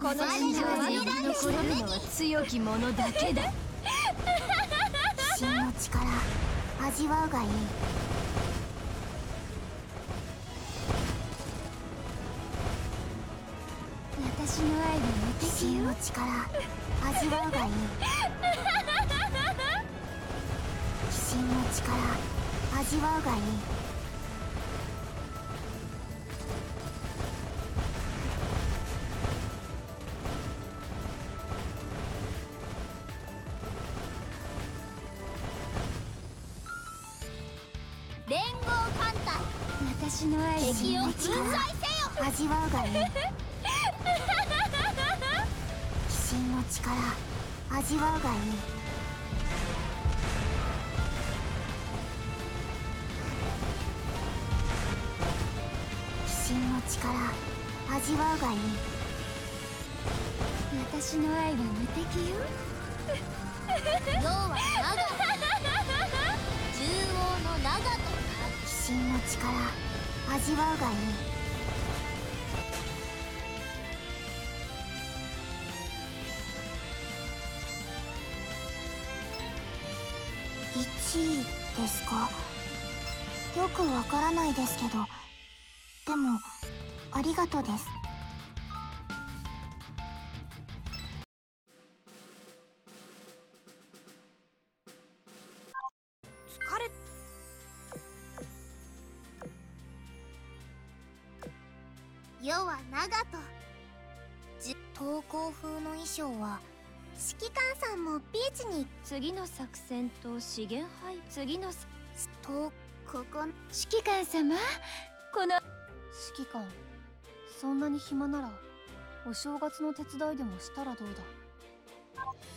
この地上に残れるのは強き者だけだ。 真の力味わうがいい。 私の愛は無敵よ。 真の力味わうがいい。真の力味わうがいい。 連合艦隊、 私の愛は敵を粉砕せよ。 味わうがいい。真の力味わうがいい。真の力味わうがいい。 私の愛は無敵よ。 要は長門、獣王の長門。 真の力味わうがいい。1位ですか？よくわからないですけど、でもありがとうです。 疲れ。世は長門。 投稿風の衣装は指揮官さんもビーチに。 次の作戦と資源配次のとここ。 指揮官様、この指揮官、そんなに暇ならお正月の手伝いでもしたらどうだ。